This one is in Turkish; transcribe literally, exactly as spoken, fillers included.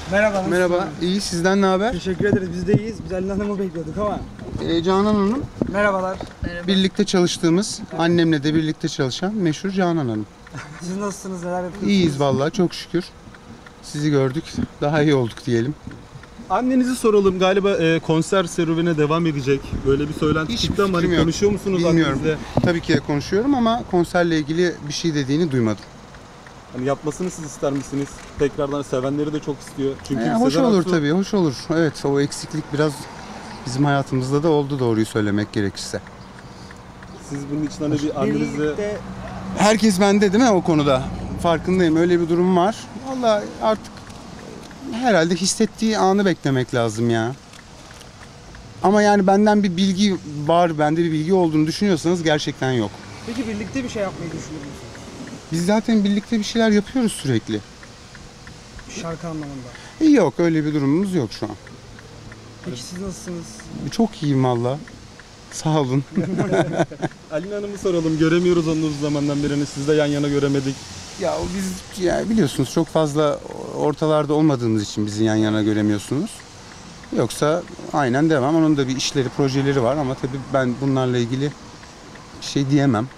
Merhaba. Merhaba, iyi. Sizden ne haber? Teşekkür ederiz. Biz de iyiyiz. Biz Alin Hanım'ı bekliyorduk ama. Ee, Canan Hanım, Merhabalar. birlikte çalıştığımız, annemle de birlikte çalışan meşhur Canan Hanım. Siz nasılsınız? Neler yapıyorsunuz? İyiyiz vallahi, çok şükür. Sizi gördük, daha iyi olduk diyelim. Annenizi soralım. Galiba e, konser serüvene devam edecek. Böyle bir söylenti Hiç çıktı ama fikrim hani yok. konuşuyor musunuz Bilmiyorum. annenizle? Tabii ki de konuşuyorum ama konserle ilgili bir şey dediğini duymadım. Hani yapmasını siz ister misiniz? Tekrardan sevenleri de çok istiyor. Çünkü Ee, hoş Sezen olur Aksu- tabii, hoş olur. Evet, o eksiklik biraz bizim hayatımızda da oldu, doğruyu söylemek gerekirse. Siz bunun için hani bir annenizle Birlikte Herkes bende değil mi o konuda? Farkındayım, öyle bir durum var. Vallahi artık herhalde hissettiği anı beklemek lazım ya. Ama yani benden bir bilgi var, bende bir bilgi olduğunu düşünüyorsanız gerçekten yok. Peki birlikte bir şey yapmayı düşünür müsünüz? Biz zaten birlikte bir şeyler yapıyoruz sürekli. Şarkı anlamında. E yok, öyle bir durumumuz yok şu an. Peki siz nasılsınız? Çok iyiyim valla. Sağ olun. Alin Hanım'ı soralım. Göremiyoruz onu uzun zamandan beri. Siz de yan yana göremedik. Ya biz ya biliyorsunuz çok fazla ortalarda olmadığımız için bizi yan yana göremiyorsunuz. Yoksa aynen devam. Onun da bir işleri, projeleri var ama tabii ben bunlarla ilgili bir şey diyemem.